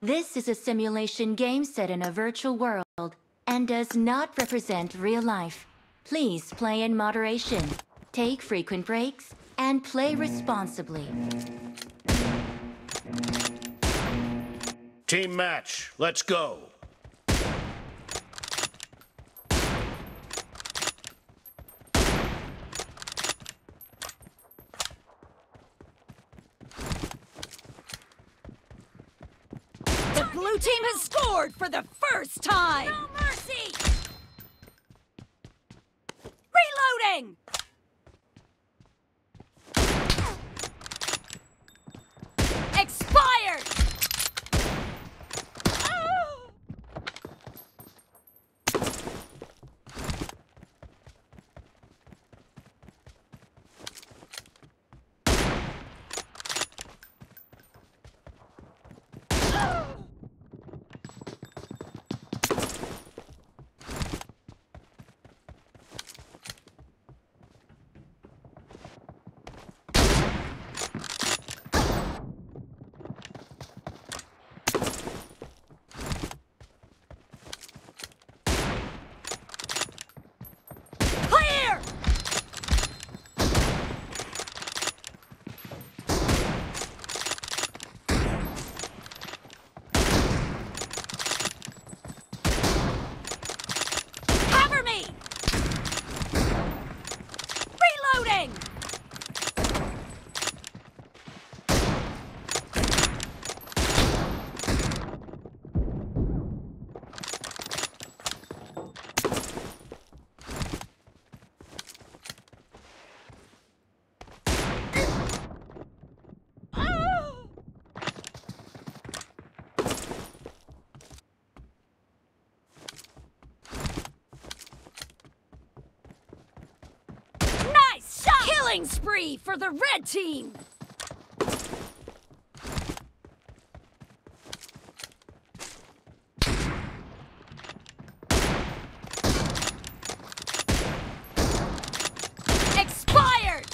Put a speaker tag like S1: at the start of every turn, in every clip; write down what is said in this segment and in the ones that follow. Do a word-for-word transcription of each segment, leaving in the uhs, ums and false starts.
S1: This is a simulation game set in a virtual world and does not represent real life. Please play in moderation, take frequent breaks, and play responsibly.
S2: Team match, let's go.
S3: The blue team has scored for the first time! No mercy! Reloading! Expired! Oh! Clear! Cover me! Reloading! Oh! Nice shot! Killing spree for the red team! Expired!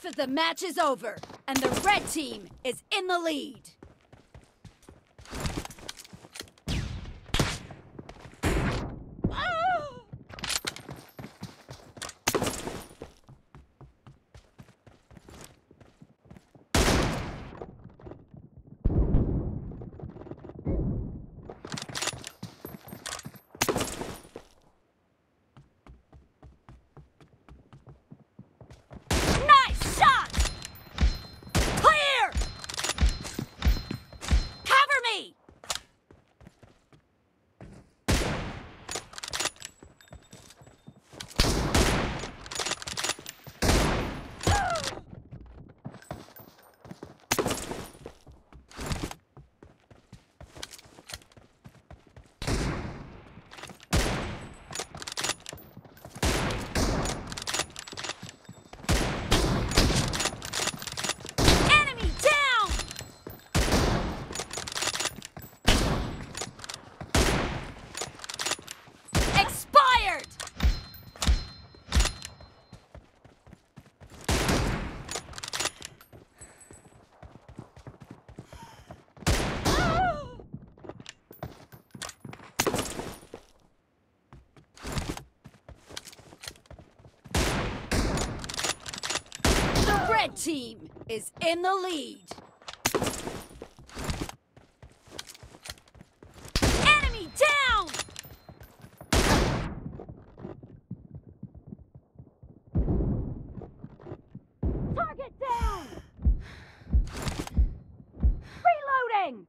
S3: of the match is over, and the red team is in the lead. Red team is in the lead. Enemy down! Target down! Reloading!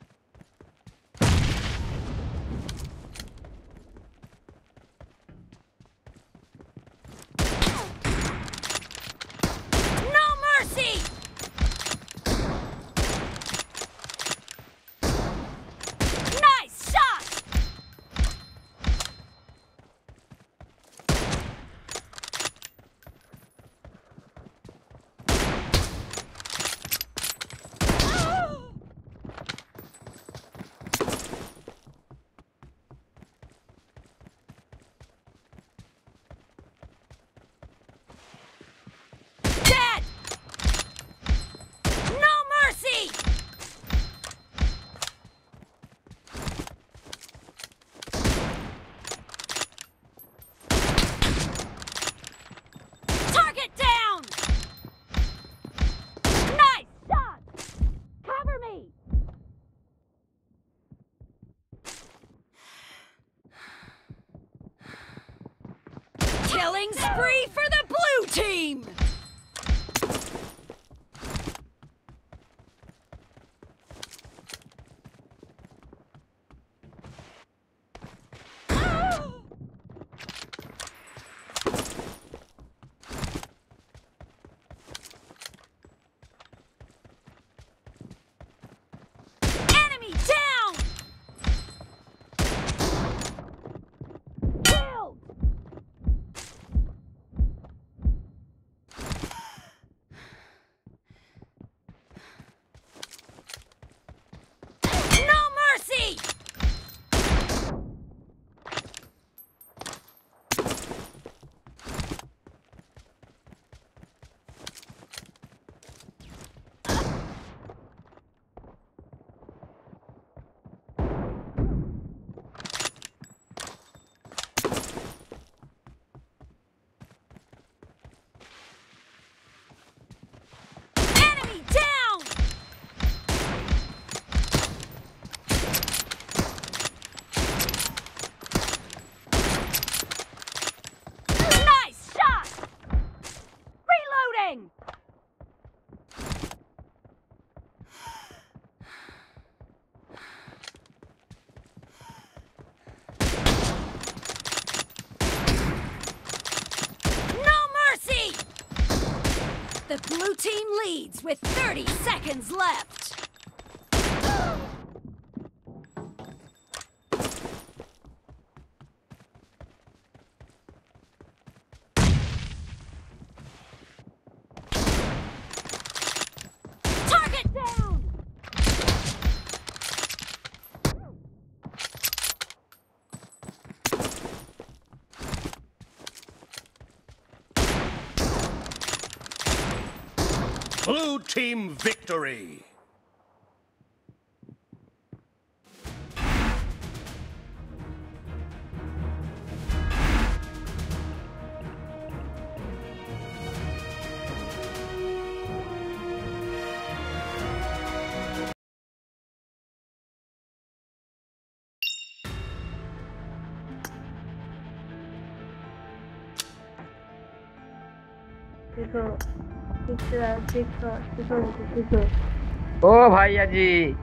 S3: Killing spree for the blue team! Enemy down! Killed! The blue team leads with thirty seconds left. Target down!
S2: Blue team victory!
S4: देखो किस तरह देखो देखो देखो
S5: ओ भाई जी